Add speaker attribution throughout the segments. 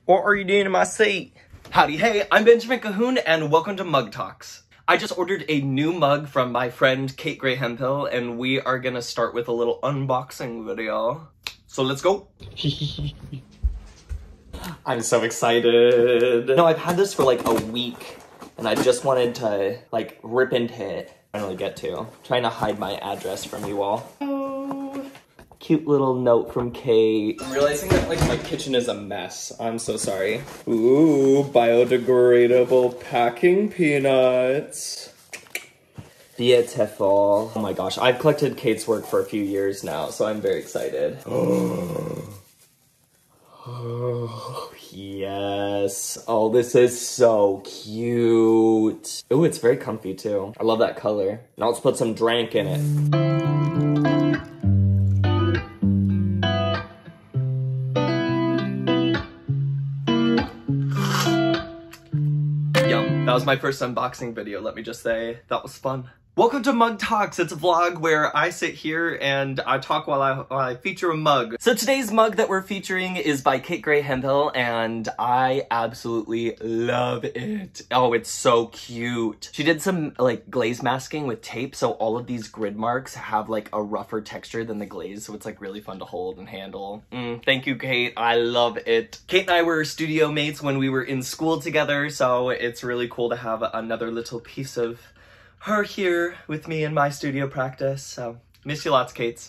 Speaker 1: What are you doing in my seat? Howdy, hey, I'm Benjamin Cahoon, and welcome to Mug Talks. I just ordered a new mug from my friend Kate Gray Hemphill, and we are gonna start with a little unboxing video. So let's go. I'm so excited. No, I've had this for like a week, and I just wanted to like rip into it. Finally get to. Trying to hide my address from you all. Cute little note from Kate. I'm realizing that like my kitchen is a mess. I'm so sorry. Ooh, biodegradable packing peanuts. Beautiful. Oh my gosh, I've collected Kate's work for a few years now, so I'm very excited. Oh, yes. Oh, this is so cute. Ooh, it's very comfy too. I love that color. Now let's put some drank in it. That was my first unboxing video, let me just say. That was fun. Welcome to Mug Talks. It's a vlog where I sit here and I talk while I feature a mug. So today's mug that we're featuring is by Kate Gray Hemphill, and I absolutely love it. Oh, it's so cute. She did some like glaze masking with tape, so all of these grid marks have like a rougher texture than the glaze, so it's like really fun to hold and handle. Thank you, Kate. I love it. Kate and I were studio mates when we were in school together, so it's really cool to have another little piece of her here with me in my studio practice, so miss you lots, Kates.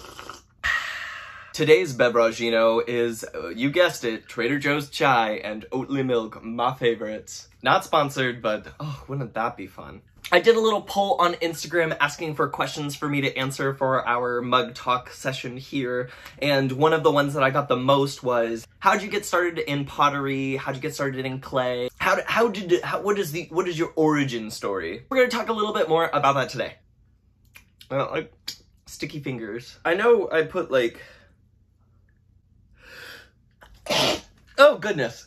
Speaker 1: Today's beveragino is, you guessed it, Trader Joe's chai and Oatly milk, my favorites. Not sponsored, but oh, wouldn't that be fun? I did a little poll on Instagram asking for questions for me to answer for our mug talk session here, and one of the ones that I got the most was, how'd you get started in pottery? How'd you get started in clay? What is your origin story? We're gonna talk a little bit more about that today. Like, sticky fingers. I know I put like, oh goodness.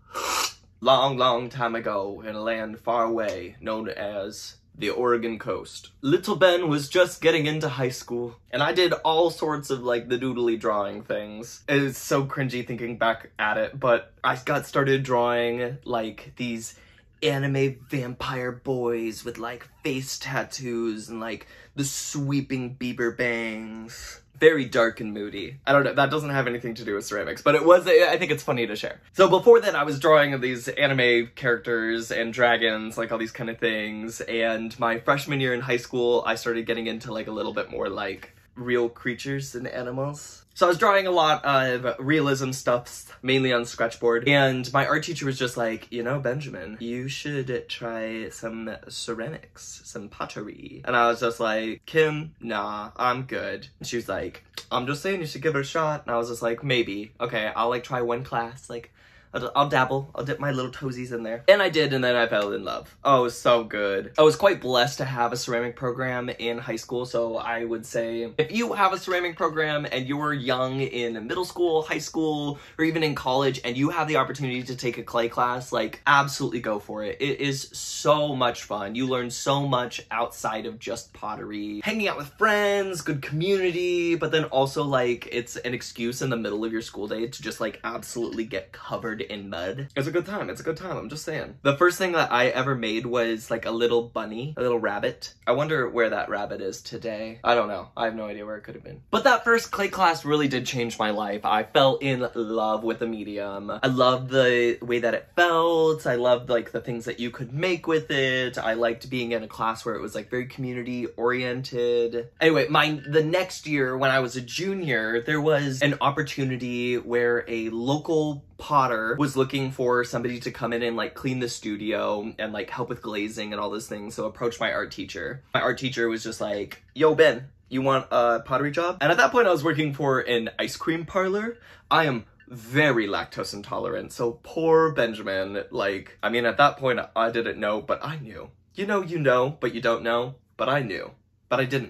Speaker 1: Long, long time ago in a land far away known as the Oregon coast. Little Ben was just getting into high school, and I did all sorts of like the doodly drawing things. It's so cringy thinking back at it, but I got started drawing like these anime vampire boys with like face tattoos and like the sweeping Bieber bangs. Very dark and moody. I don't know, that doesn't have anything to do with ceramics, but I think it's funny to share. So before that, I was drawing these anime characters and dragons, like all these kind of things, and my freshman year in high school, I started getting into like a little bit more like real creatures and animals. So I was drawing a lot of realism stuff, mainly on sketchboard, and my art teacher was just like, you know, Benjamin, you should try some ceramics, some pottery. And I was just like, Kim, nah, I'm good. And she was like, I'm just saying you should give it a shot. And I was just like, maybe. Okay, I'll like try one class, like, I'll dabble, I'll dip my little toesies in there. And I did, and then I fell in love. Oh, it was so good. I was quite blessed to have a ceramic program in high school, so I would say, if you have a ceramic program and you were young in middle school, high school, or even in college, and you have the opportunity to take a clay class, like, absolutely go for it. It is so much fun. You learn so much outside of just pottery. Hanging out with friends, good community, but then also, like, it's an excuse in the middle of your school day to just, like, absolutely get covered in mud. It's a good time. It's a good time. I'm just saying. The first thing that I ever made was like a little bunny, a little rabbit. I wonder where that rabbit is today. I don't know. I have no idea where it could have been. But that first clay class really did change my life. I fell in love with the medium. I loved the way that it felt. I loved like the things that you could make with it. I liked being in a class where it was like very community oriented. Anyway, the next year when I was a junior, there was an opportunity where a local potter was looking for somebody to come in and like clean the studio and like help with glazing and all those things, so approached my art teacher. My art teacher was just like, yo Ben, you want a pottery job? And at that point I was working for an ice cream parlor. I am very lactose intolerant, so poor Benjamin, like, I mean at that point I didn't know, but I knew. You know, but you don't know, but I knew. But I didn't know.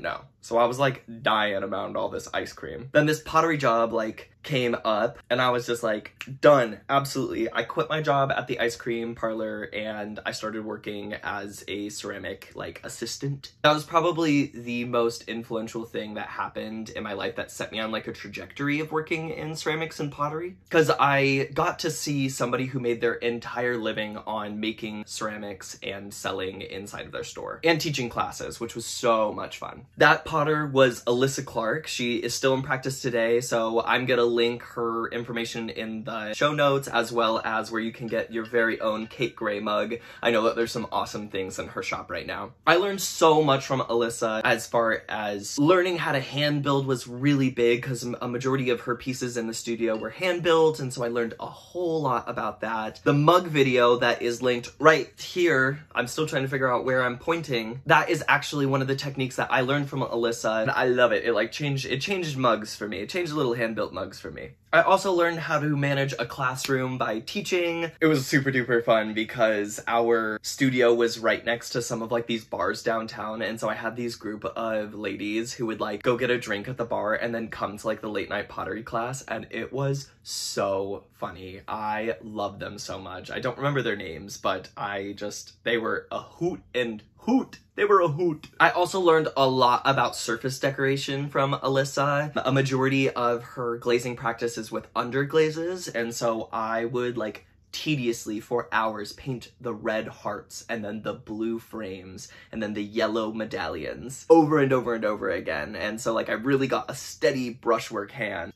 Speaker 1: So I was like dying about all this ice cream. Then this pottery job like came up and I was just like, done, absolutely. I quit my job at the ice cream parlor and I started working as a ceramic like assistant. That was probably the most influential thing that happened in my life that set me on like a trajectory of working in ceramics and pottery. Because I got to see somebody who made their entire living on making ceramics and selling inside of their store and teaching classes, which was so much fun. That potter was Alyssa Clark. She is still in practice today, so I'm gonna link her information in the show notes, as well as where you can get your very own Kate Gray mug. I know that there's some awesome things in her shop right now. I learned so much from Alyssa as far as learning how to hand build was really big, because a majority of her pieces in the studio were hand built, and so I learned a whole lot about that. The mug video that is linked right here, I'm still trying to figure out where I'm pointing, that is actually one of the techniques that I learned from Alyssa, and I love it. It changed mugs for me. It changed little hand-built mugs for me. I also learned how to manage a classroom by teaching. It was super duper fun because our studio was right next to some of like these bars downtown, and so I had these group of ladies who would like go get a drink at the bar and then come to like the late night pottery class, and it was so funny. I loved them so much. I don't remember their names, but they were a hoot and hoot. They were a hoot. I also learned a lot about surface decoration from Alyssa. A majority of her glazing practice is with underglazes, and so I would like tediously for hours paint the red hearts and then the blue frames and then the yellow medallions over and over and over again. And so like I really got a steady brushwork hand.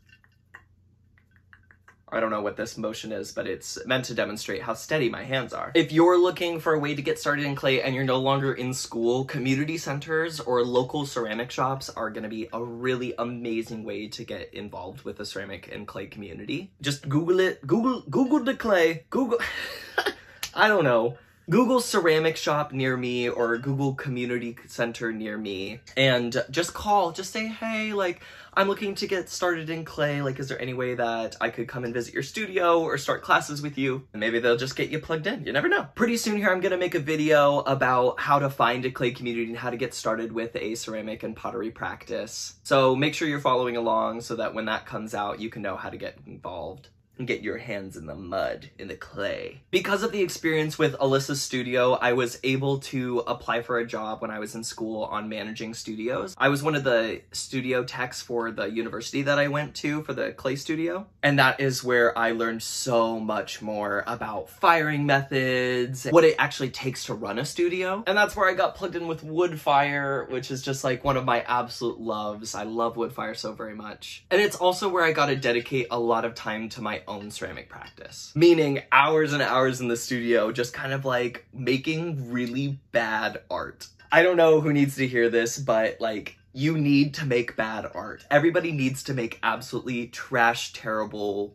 Speaker 1: I don't know what this motion is, but it's meant to demonstrate how steady my hands are. If you're looking for a way to get started in clay and you're no longer in school, community centers or local ceramic shops are gonna be a really amazing way to get involved with the ceramic and clay community. Just Google it. Google the clay. Google, I don't know. Google ceramic shop near me or Google community center near me and just call, just say, hey, like, I'm looking to get started in clay. Like, is there any way that I could come and visit your studio or start classes with you? And maybe they'll just get you plugged in. You never know. Pretty soon here, I'm gonna make a video about how to find a clay community and how to get started with a ceramic and pottery practice. So make sure you're following along so that when that comes out, you can know how to get involved and get your hands in the mud, in the clay. Because of the experience with Alyssa's studio, I was able to apply for a job when I was in school on managing studios. I was one of the studio techs for the university that I went to for the clay studio. And that is where I learned so much more about firing methods, what it actually takes to run a studio. And that's where I got plugged in with wood fire, which is just like one of my absolute loves. I love wood fire so very much. And it's also where I got to dedicate a lot of time to my own ceramic practice, meaning hours and hours in the studio just kind of like making really bad art. I don't know who needs to hear this, but like, you need to make bad art. Everybody needs to make absolutely trash, terrible.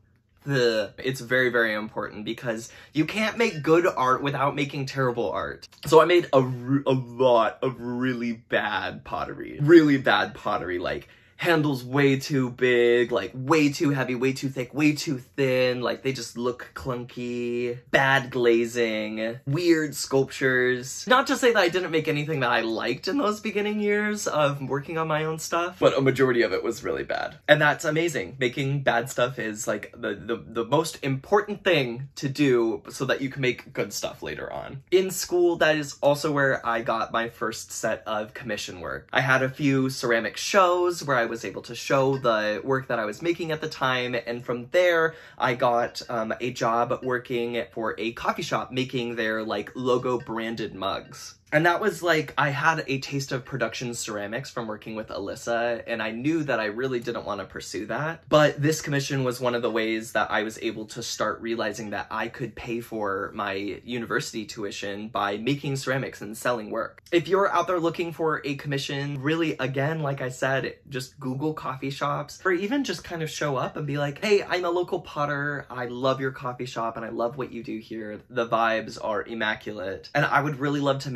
Speaker 1: It's very, very important because you can't make good art without making terrible art. So I made a lot of really bad pottery, like handles way too big, like way too heavy, way too thick, way too thin, like they just look clunky, bad glazing, weird sculptures. Not to say that I didn't make anything that I liked in those beginning years of working on my own stuff, but a majority of it was really bad. And that's amazing. Making bad stuff is like the most important thing to do so that you can make good stuff later on. In school, that is also where I got my first set of commission work. I had a few ceramic shows where I was able to show the work that I was making at the time, and from there I got a job working for a coffee shop making their like logo branded mugs. And that was like, I had a taste of production ceramics from working with Alyssa, and I knew that I really didn't want to pursue that. But this commission was one of the ways that I was able to start realizing that I could pay for my university tuition by making ceramics and selling work. If you're out there looking for a commission, really, again, like I said, just Google coffee shops, or even just kind of show up and be like, hey, I'm a local potter, I love your coffee shop, and I love what you do here. The vibes are immaculate, and I would really love to make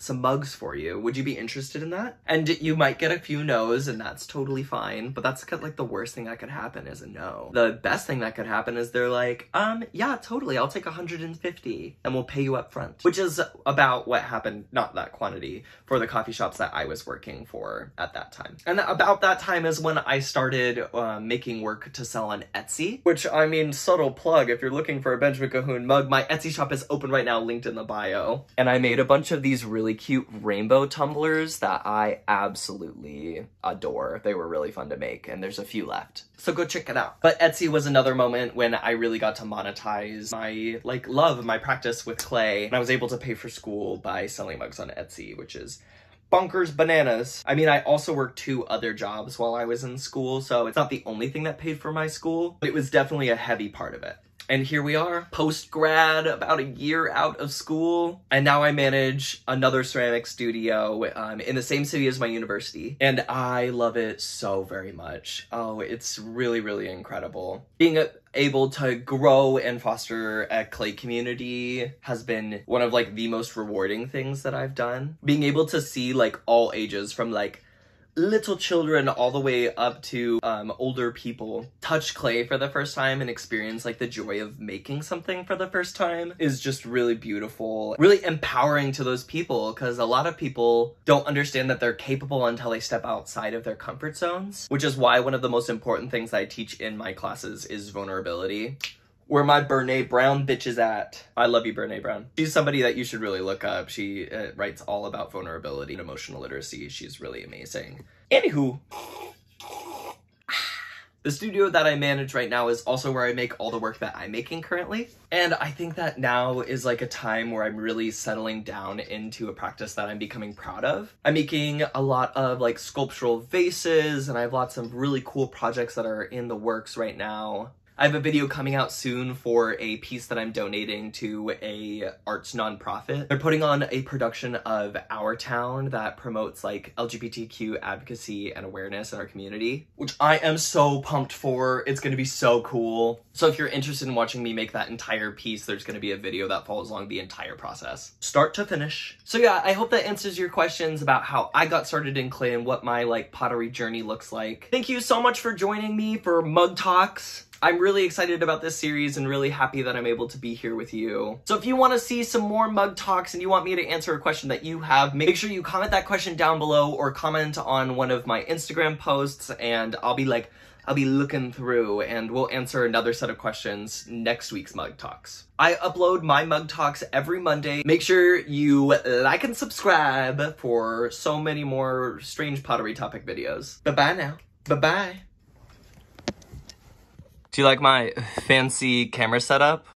Speaker 1: some mugs for you. Would you be interested in that? And you might get a few no's, and that's totally fine, but that's like the worst thing that could happen is a no. The best thing that could happen is they're like, yeah, totally, I'll take 150 and we'll pay you up front, which is about what happened, not that quantity, for the coffee shops that I was working for at that time. And about that time is when I started making work to sell on Etsy, which, I mean, subtle plug, if you're looking for a Benjamin Cahoon mug, my Etsy shop is open right now, linked in the bio. And I made a bunch of these really cute rainbow tumblers that I absolutely adore. They were really fun to make, and there's a few left, so go check it out. But Etsy was another moment when I really got to monetize my love, my practice with clay, and I was able to pay for school by selling mugs on Etsy, which is bonkers bananas. I mean, I also worked 2 other jobs while I was in school, so it's not the only thing that paid for my school, but it was definitely a heavy part of it. And here we are, post-grad, about a year out of school, and now I manage another ceramic studio in the same city as my university, and I love it so very much. Oh, it's really, really incredible. Being able to grow and foster a clay community has been one of the most rewarding things that I've done. Being able to see all ages, from little children all the way up to older people, touch clay for the first time and experience the joy of making something for the first time is just really beautiful, really empowering to those people, because a lot of people don't understand that they're capable until they step outside of their comfort zones, which is why one of the most important things I teach in my classes is vulnerability. Where my Brene Brown bitch is at. I love you, Brene Brown. She's somebody that you should really look up. She writes all about vulnerability and emotional literacy. She's really amazing. Anywho, the studio that I manage right now is also where I make all the work that I'm making currently. And I think that now is a time where I'm really settling down into a practice that I'm becoming proud of. I'm making a lot of sculptural vases, and I have lots of really cool projects that are in the works right now. I have a video coming out soon for a piece that I'm donating to a arts nonprofit. They're putting on a production of Our Town that promotes LGBTQ advocacy and awareness in our community, which I am so pumped for. It's gonna be so cool. So if you're interested in watching me make that entire piece, there's gonna be a video that follows along the entire process, start to finish. So yeah, I hope that answers your questions about how I got started in clay and what my pottery journey looks like. Thank you so much for joining me for Mug Talks. I'm really excited about this series and really happy that I'm able to be here with you. So if you want to see some more Mug Talks and you want me to answer a question that you have, make sure you comment that question down below or comment on one of my Instagram posts, and I'll be looking through and we'll answer another set of questions next week's Mug Talks. I upload my Mug Talks every Monday. Make sure you like and subscribe for so many more strange pottery topic videos. Bye-bye now. Bye-bye. Do you like my fancy camera setup?